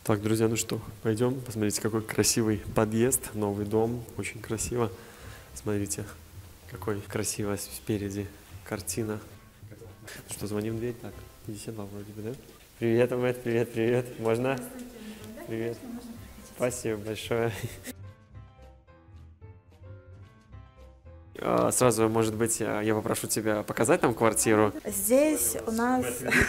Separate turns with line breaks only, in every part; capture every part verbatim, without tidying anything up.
Так, друзья, ну что, пойдем. Посмотрите, какой красивый подъезд, новый дом, очень красиво. Смотрите, какой красивая спереди картина. Что, звоним в дверь? Так, пятьдесят два вроде бы, да? Привет, Амет, привет, привет. Можно? Привет. Спасибо большое. Сразу, может быть, я попрошу тебя показать нам квартиру.
Здесь у нас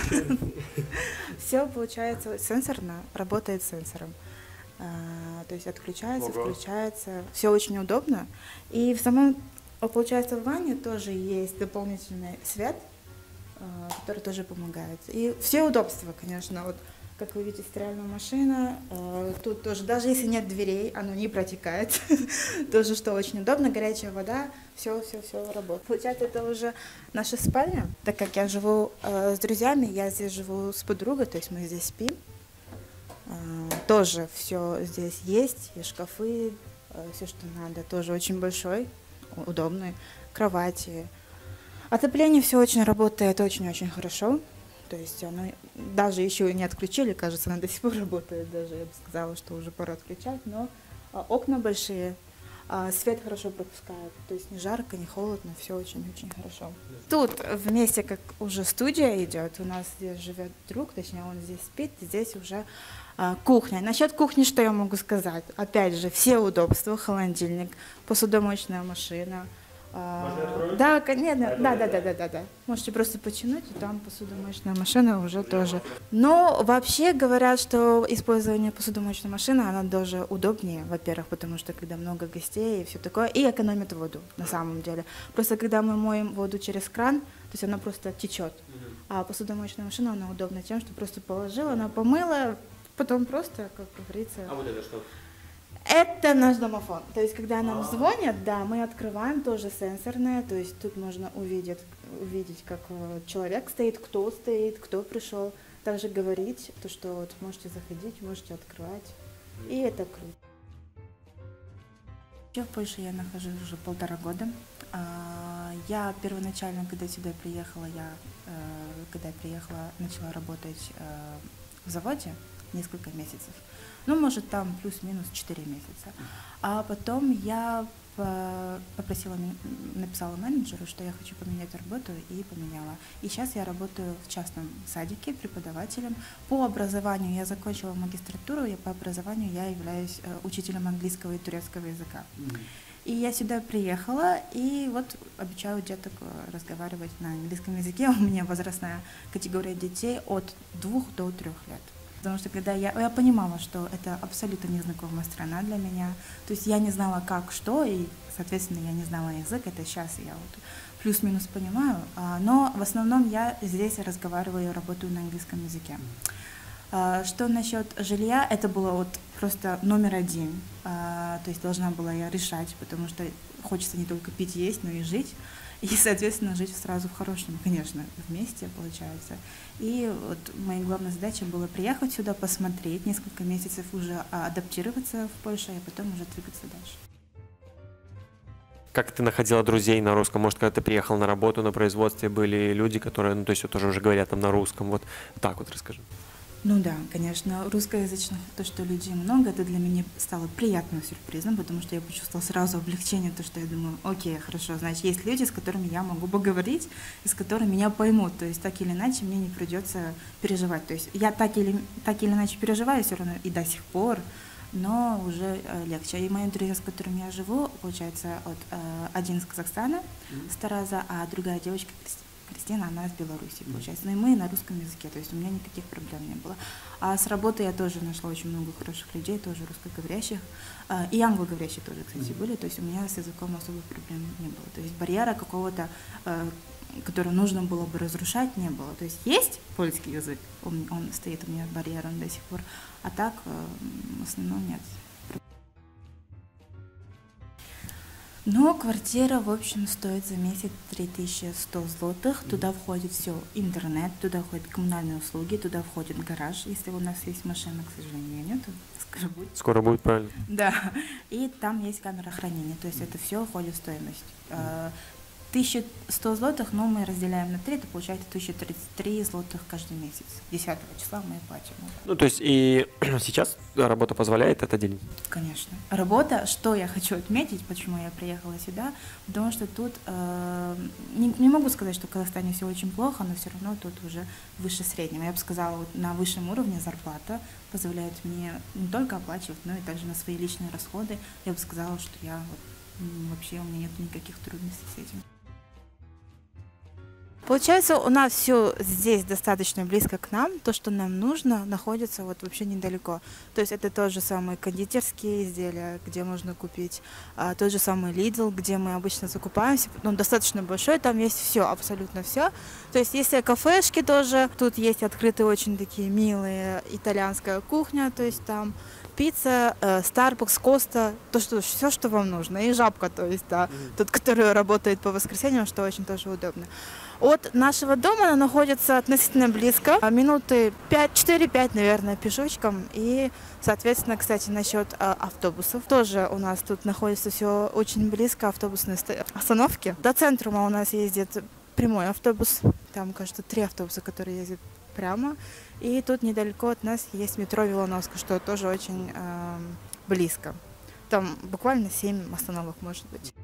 все получается сенсорно, работает сенсором. То есть отключается, включается, все очень удобно. И в самом, получается, в ванне тоже есть дополнительный свет, который тоже помогает. И все удобства, конечно. Вот, как вы видите, стиральная машина, тут тоже, даже если нет дверей, оно не протекает, тоже, что очень удобно, горячая вода, все, все, все работает. Получается, это уже наша спальня, так как я живу с друзьями, я здесь живу с подругой, то есть мы здесь спим, тоже все здесь есть, и шкафы, все, что надо, тоже очень большой, удобный, кровати. Отопление все очень работает, очень-очень хорошо. То есть оно даже еще и не отключили, кажется, оно до сих пор работает, даже я бы сказала, что уже пора отключать, но а, окна большие, а, свет хорошо пропускает, то есть не жарко, не холодно, все очень-очень хорошо. Тут вместе, как уже студия идет, у нас здесь живет друг, точнее он здесь спит, здесь уже а, кухня. Насчет кухни что я могу сказать? Опять же, все удобства, холодильник, посудомоечная машина. А, да, конечно, да, да, да, да, да, да. Можете просто потянуть, и там посудомоечная машина уже тоже. Но вообще говорят, что использование посудомоечной машины, она даже удобнее, во-первых, потому что когда много гостей и все такое, и экономит воду на самом деле. Просто когда мы моем воду через кран, то есть она просто течет. А посудомоечная машина, она удобна тем, что просто положила, она помыла, потом просто, как говорится...
А вот это что?
Это наш домофон. То есть, когда нам звонят, да, мы открываем, тоже сенсорное, то есть тут можно увидеть, увидеть, как человек стоит, кто стоит, кто пришел, также говорить, то, что вот можете заходить, можете открывать, и это круто. В Польше я нахожусь уже полтора года. Я первоначально, когда сюда приехала, я, когда я приехала, начала работать в заводе несколько месяцев. Ну, может, там плюс-минус четыре месяца. А потом я попросила, написала менеджеру, что я хочу поменять работу, и поменяла. И сейчас я работаю в частном садике преподавателем. По образованию я закончила магистратуру, я по образованию я являюсь учителем английского и турецкого языка. И я сюда приехала, и вот обучаю деток разговаривать на английском языке. У меня возрастная категория детей от двух до трех лет. Потому что когда я, я понимала, что это абсолютно незнакомая страна для меня, то есть я не знала как, что, и, соответственно, я не знала язык, это сейчас я вот плюс-минус понимаю, но в основном я здесь разговариваю и работаю на английском языке. Что насчет жилья, это было вот просто номер один, то есть должна была я решать, потому что хочется не только пить, есть, но и жить. И, соответственно, жить сразу в хорошем, конечно, вместе, получается. И вот моя главная задача была приехать сюда, посмотреть, несколько месяцев уже адаптироваться в Польше, и потом уже двигаться дальше.
Как ты находила друзей на русском? Может, когда ты приехал на работу, на производстве были люди, которые, ну, то есть, вот, тоже уже говорят там на русском. Вот так вот расскажи.
Ну да, конечно, русскоязычных, то, что людей много, это для меня стало приятным сюрпризом, потому что я почувствовала сразу облегчение, то, что я думаю, окей, хорошо, значит, есть люди, с которыми я могу поговорить, и с которыми меня поймут, то есть так или иначе мне не придется переживать, то есть я так или, так или иначе переживаю все равно и до сих пор, но уже э, легче. И мои друзья, с которыми я живу, получается, от, э, один из Казахстана, mm-hmm. с Тараза, а другая девочка Кристина, она из Беларуси, получается. Ну и мы на русском языке, то есть у меня никаких проблем не было. А с работы я тоже нашла очень много хороших людей, тоже русскоговорящих. И англоговорящие тоже, кстати, были. То есть у меня с языком особых проблем не было. То есть барьера какого-то, который нужно было бы разрушать, не было. То есть есть польский язык, он, он стоит у меня барьером до сих пор, а так в основном нет. Но квартира, в общем, стоит за месяц три тысячи сто злотых. Туда входит все, интернет, туда входят коммунальные услуги, туда входит гараж, если у нас есть машина, к сожалению, нету. Скоро будет.
Скоро будет, правильно.
Да. И там есть камера хранения, то есть это все входит в стоимость. тысяча сто злотых, но мы разделяем на три, это получается тысяча тридцать три злотых каждый месяц. десятого числа мы платим.
Ну, то есть и сейчас работа позволяет это делить?
Конечно. Работа, что я хочу отметить, почему я приехала сюда, потому что тут, э, не, не могу сказать, что в Казахстане все очень плохо, но все равно тут уже выше среднего. Я бы сказала, вот на высшем уровне зарплата позволяет мне не только оплачивать, но и также на свои личные расходы. Я бы сказала, что я вот, вообще у меня нет никаких трудностей с этим. Получается, у нас все здесь достаточно близко к нам. То, что нам нужно, находится вот вообще недалеко. То есть это тот же самый кондитерские изделия, где можно купить, а, тот же самый Lidl, где мы обычно закупаемся. Он достаточно большой, там есть все, абсолютно все. То есть есть и кафешки тоже. Тут есть открытые очень такие милые итальянская кухня, то есть там пицца, э, Starbucks, Коста, то, что все, что вам нужно. И Жабка, то есть, да, mm-hmm. тот, который работает по воскресеньям, что очень тоже удобно. От нашего дома она находится относительно близко, минуты четыре-пять, наверное, пешочком. И, соответственно, кстати, насчет э, автобусов. Тоже у нас тут находится все очень близко, автобусные остановки. До центрума у нас ездит прямой автобус. Там, кажется, три автобуса, которые ездят прямо. И тут недалеко от нас есть метро Вилановская, что тоже очень э, близко. Там буквально семь остановок, может быть.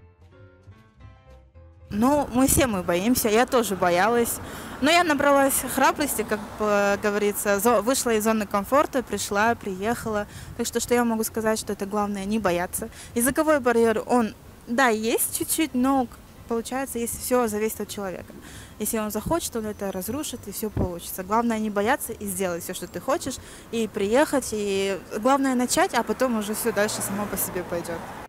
Ну, мы все мы боимся, я тоже боялась. Но я набралась храбрости, как говорится, вышла из зоны комфорта, пришла, приехала. Так что, что я могу сказать, что это главное не бояться. Языковой барьер, он, да, есть чуть-чуть, но получается, если все зависит от человека. Если он захочет, он это разрушит, и все получится. Главное не бояться и сделать все, что ты хочешь, и приехать, и главное начать, а потом уже все дальше само по себе пойдет.